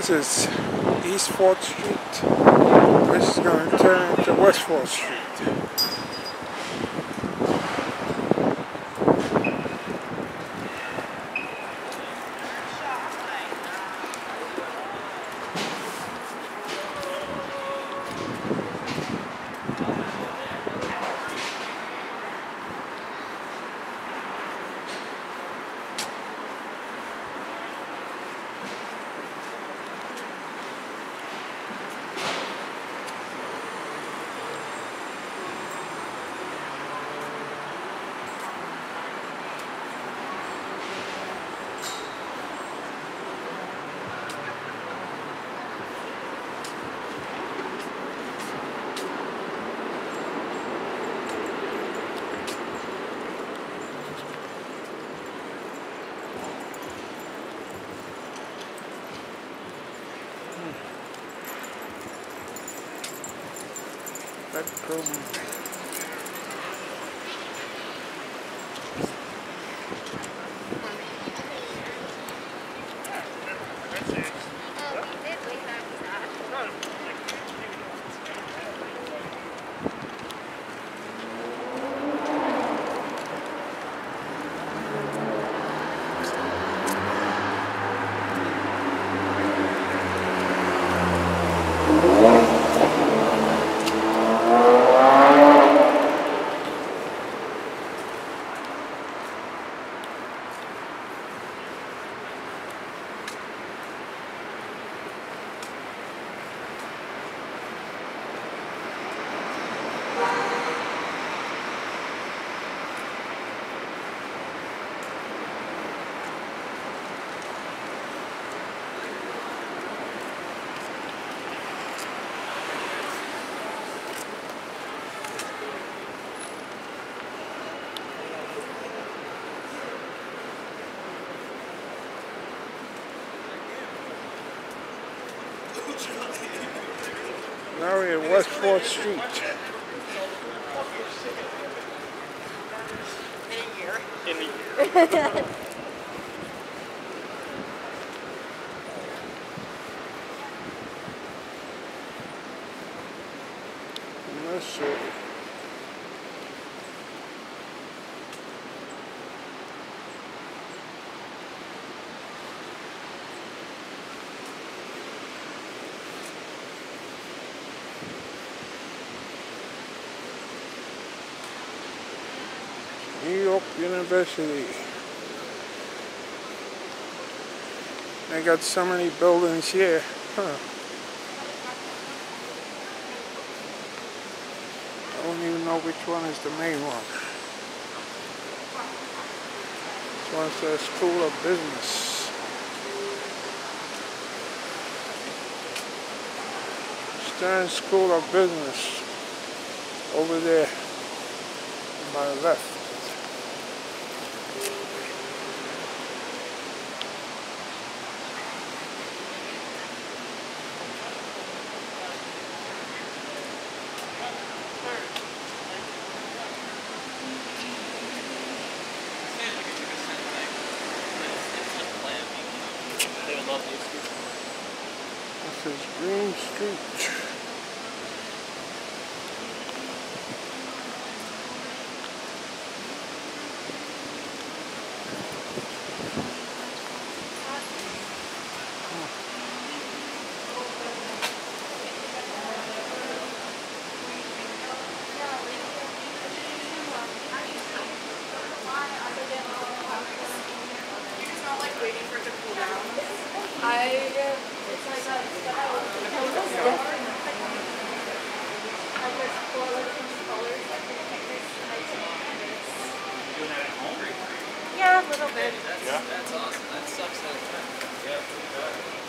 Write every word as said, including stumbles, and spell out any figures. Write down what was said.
This is East fourth Street. This is going to turn into West fourth Street. Bedroom. Now we're at West fourth Street. In a year. In a year. Nursery. New York University. They got so many buildings here. Huh. I don't even know which one is the main one. This one says School of Business. Stern School of Business. Over there on my left. This is Green Street. Waiting for it to cool down. I, it's like a, it's different. Like there's four different colors, like the pictures, like Doing that at home? yeah, a little bit. That's, yeah. That's awesome. That sucks. That, yeah.